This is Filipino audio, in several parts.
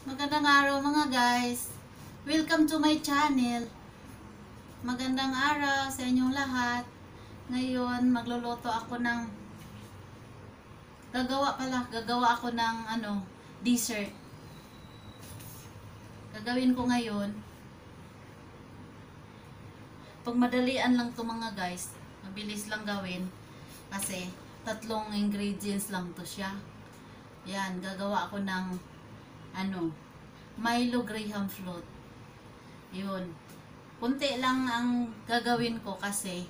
Magandang araw mga guys. Welcome to my channel. Magandang araw sa inyong lahat. Ngayon magluluto ako ng gagawa ako ng dessert. Gagawin ko ngayon. Pag madalian lang to mga guys. Mabilis lang gawin kasi 3 ingredients lang to siya. Yan, gagawa ako ng Milo Graham float. Yun. Kunti lang ang gagawin ko kasi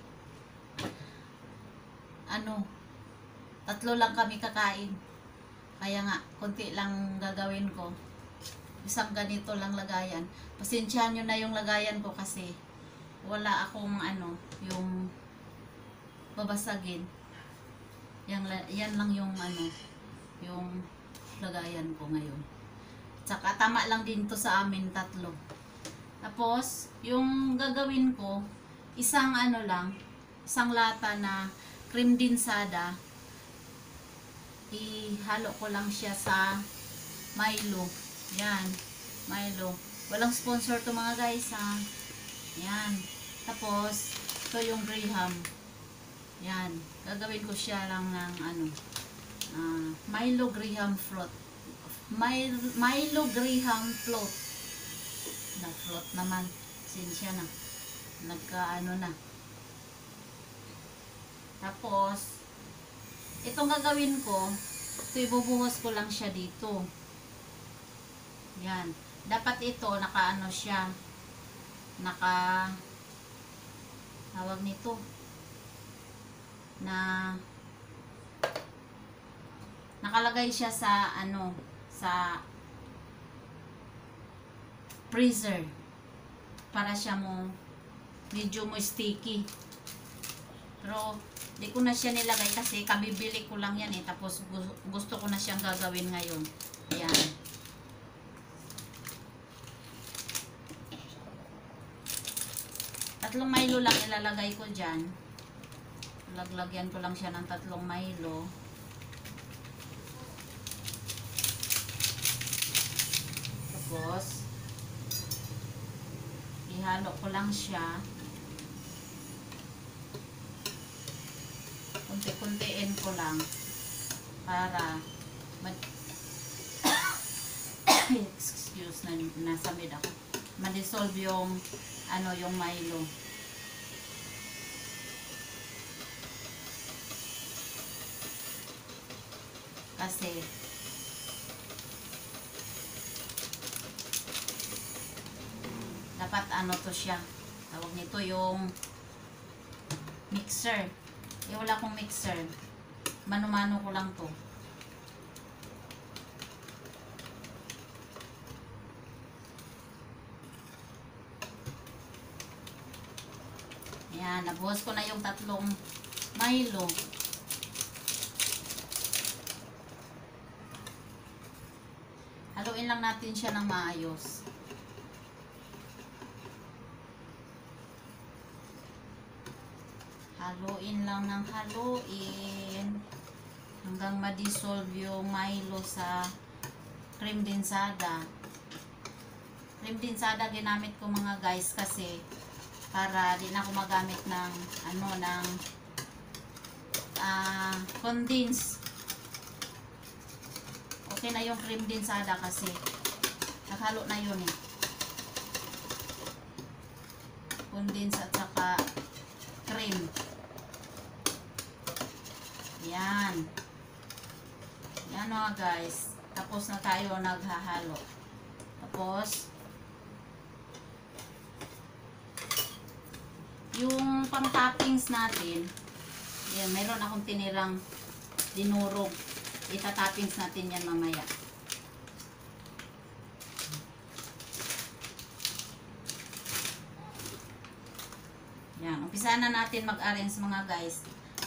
3 lang kami kakain. Kaya nga, kunti lang gagawin ko. Isang ganito lang lagayan. Pasensyahan nyo na yung lagayan ko kasi wala akong yung babasagin. Yan lang yung yung lagayan ko ngayon. Tsaka tama lang din to sa amin 3. Tapos, yung gagawin ko, isang isang lata na cream dinsada. Ihalo ko lang siya sa Milo. Yan, Milo. Walang sponsor to mga guys ha. Yan. Tapos, ito yung Graham. Yan. Gagawin ko siya lang ng Milo Graham float. Milo Graham float. Na float naman. Sinsya na. Na. Tapos, itong gagawin ko, ito ibubuhos ko lang siya dito. Yan. Dapat ito, siya. Tawag nito. Nakalagay siya sa sa freezer para siya medyo sticky. Pero di ko na siya nilagay kasi kabibili ko lang yan tapos gusto ko na siyang gagawin ngayon. Ayan. Tatlong Milo lang ilalagay ko dyan. Laglagyan ko lang siya ng 3 Milo. Tapos, ihalo ko lang siya. Kunti-kuntiin ko lang para excuse na, nasamid ako. Ma-dissolve yung yung Milo. Kasi dapat to siya. Tawag nito yung mixer. Wala akong mixer. Mano-mano ko lang to. Ayan, nabuhos ko na yung 3 Milo. Haluin lang natin siya ng maayos. Haluin lang ng haluin hanggang ma-dissolve yung Milo sa cream dinsada. Cream dinsada ginamit ko mga guys kasi para di na ako magamit ng condense. Okay na yung cream dinsada kasi naghalo na yun condense at saka cream. Yan mga guys, tapos na tayo naghahalo. Tapos yung pang toppings natin, yan, mayroon akong tinirang dinurog. Ita-toppings natin yan mamaya. Yan, umpisa na natin mag-arrange mga guys.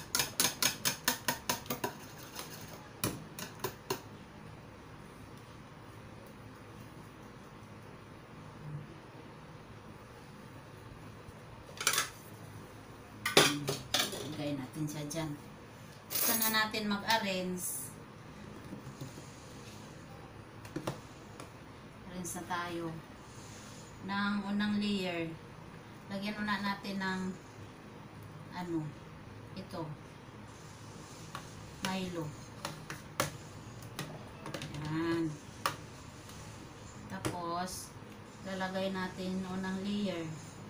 Lagay natin siya dyan. Umpisa na natin mag-arrange. toppings na tayo ng unang layer. Lagyan muna natin ng ano, ito, Milo. Yan. Tapos lalagay natin unang layer.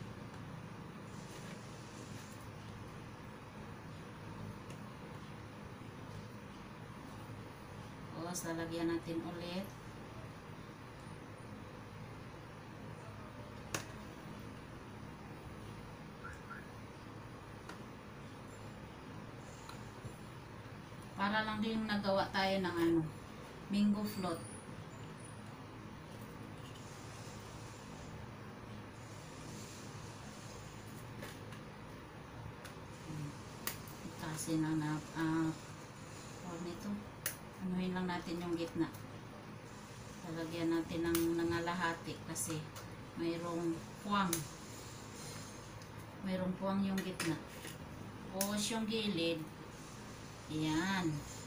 Tapos lalagyan natin ulit. Para lang din nagawa tayo ng ano, mango float. Kasi na nito. Anuhin lang natin yung gitna. Lalagyan natin ng nangalahati kasi mayroong puwang. Mayroong puwang yung gitna. Tapos yung gilid. Ayan.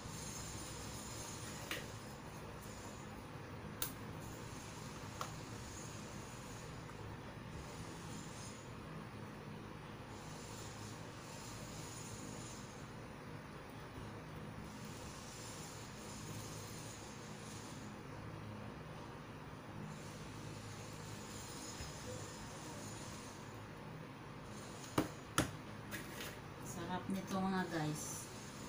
Sarap nito mga guys.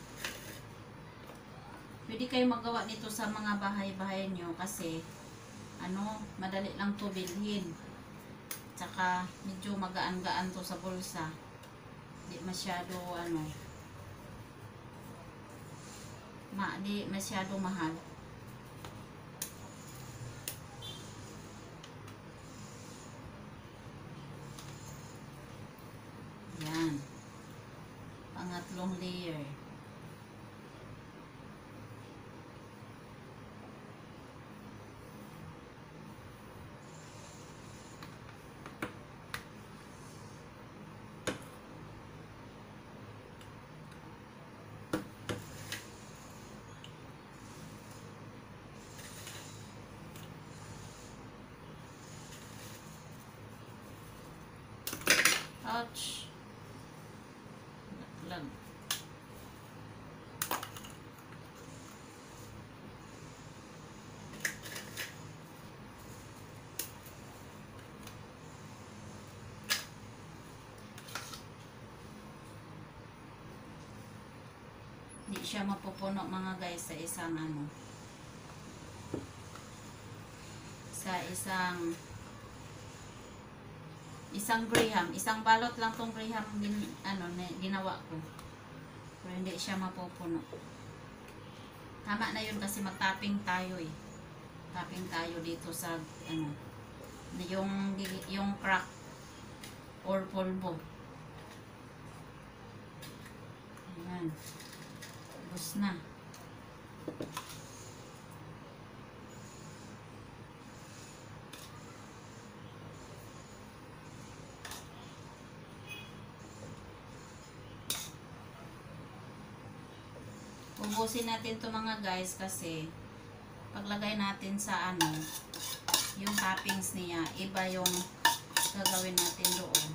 Pwede kayo magawa nito sa mga bahay-bahay nyo kasi ano, madali lang to bilhin. Tsaka medyo magaan-gaan to sa bulsa. Di masyado ano, di masyado mahal. Yan. Pangatlong layer. Ouch. Lang. Hindi siya mapupuno mga guys sa isang ano, sa isang graham, isang balot lang tong graham ginawa ko. Pero hindi siya mapupuno. Tama na yun kasi mag-topping tayo eh. Topping tayo dito sa ano, yung crack or polvo. Ayan. Tapos na. Ubusin natin to mga guys kasi paglagay natin sa ano, yung toppings niya, iba yung gagawin natin doon.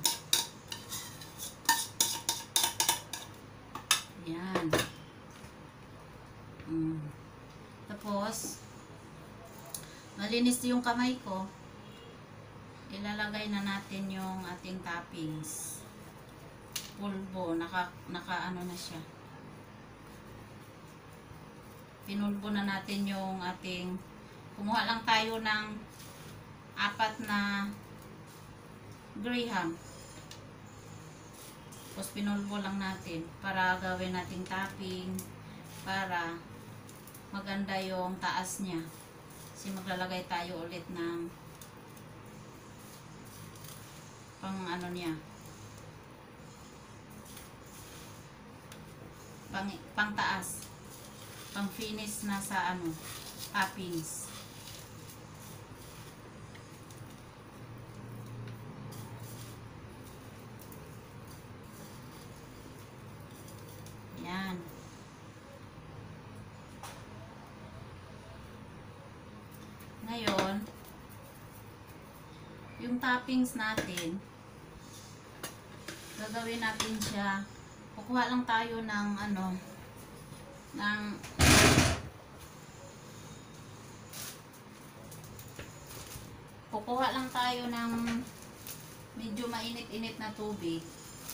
Yan. Tapos malinis yung kamay ko, ilalagay na natin yung ating toppings. Pulbo, naka ano na siya. Pinulbo na natin yung ating, kumuha lang tayo ng 4 na graham. Tapos pinulbo lang natin para gawin nating topping, para maganda yung taas niya. Kasi maglalagay tayo ulit ng pang ano niya, pang taas, pang finish na sa ano, toppings. Yan. Ngayon yung toppings natin, gagawin natin siya. Kukuha lang tayo ng ano, ng kukuha lang tayo ng medyo mainit-init na tubig.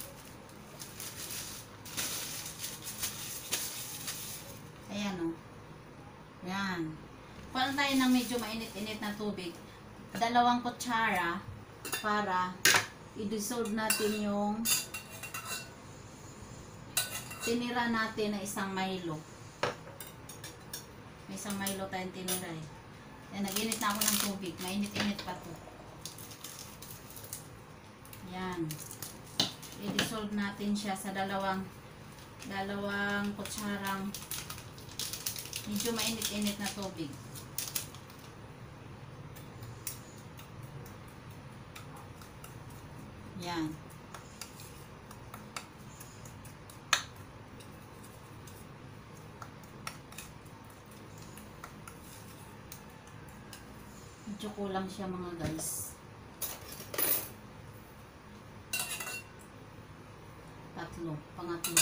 Ayan o. Yan. Kuha lang tayo ng medyo mainit-init na tubig. 2 kutsara para i-dissolve natin yung tinira natin na isang Milo. May isang Milo tayong tinira eh. Yan, nag-init na ako ng tubig. Mainit-init pa to. Yan. I-dissolve natin siya sa dalawang kutsarang medyo mainit-init na tubig. Yan. Medyo kulang siya mga guys. 3, pangatlo.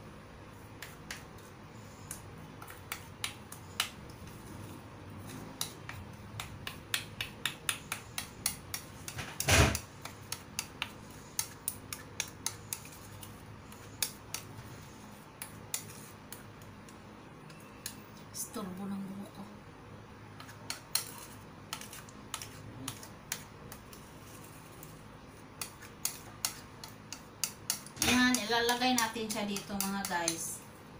Istorbo ng buhok ko. Yan, ilalagay natin siya dito mga guys.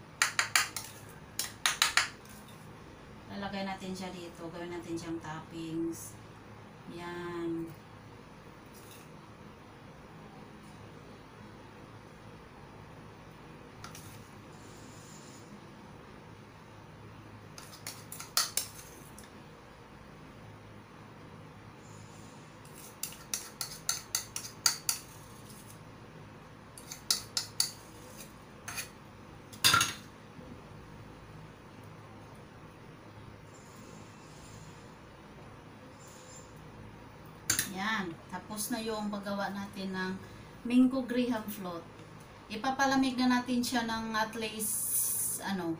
Ilalagay natin siya dito. Gawin natin siyang toppings. Yan. Yan. Tapos na yung paggawa natin ng mango graham float. Ipapalamig na natin siya ng at least 6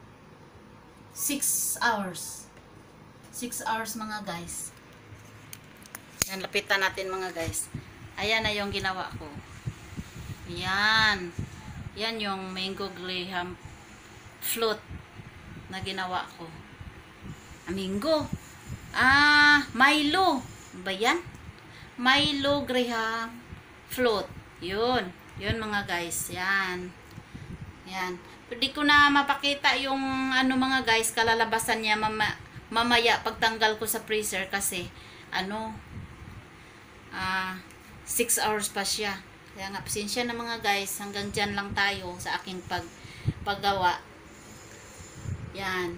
hours. 6 hours mga guys. Yan, lapitan natin mga guys. Ayan na yung ginawa ko. Yan. Yan yung mango graham float na ginawa ko. Mango. Milo. Ba yan? Milo graham float. Yun. Yun mga guys. Yan. Yan. Hindi ko na mapakita yung ano mga guys, kalalabasan niya mamaya pagtanggal ko sa freezer kasi 6 hours pa siya. Kaya nga, pasensya na mga guys. Hanggang dyan lang tayo sa aking paggawa. Yan.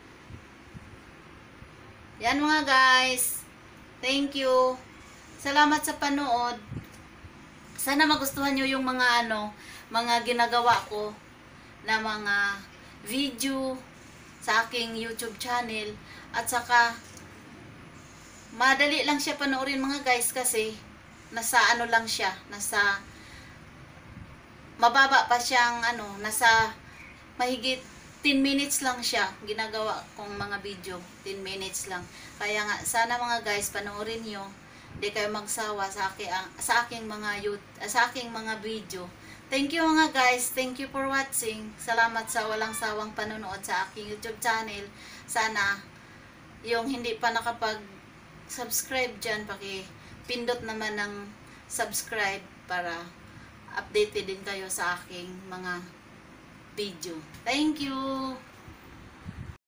Yan mga guys. Thank you. Salamat sa panood. Sana magustuhan nyo yung mga mga ginagawa ko na mga video sa aking YouTube channel. At saka, madali lang siya panoorin mga guys kasi nasa lang siya. Nasa, mababa pa siyang nasa mahigit 10 minutes lang siya. Ginagawa kong mga video. 10 minutes lang. Kaya nga, sana mga guys, panoorin nyo. Hindi kayo magsawa sa aking mga video. Thank you mga guys. Thank you for watching. Salamat sa walang sawang panonood sa aking YouTube channel. Sana yung hindi pa nakapag-subscribe dyan, pindot naman ng subscribe para updated din kayo sa aking mga video. Thank you!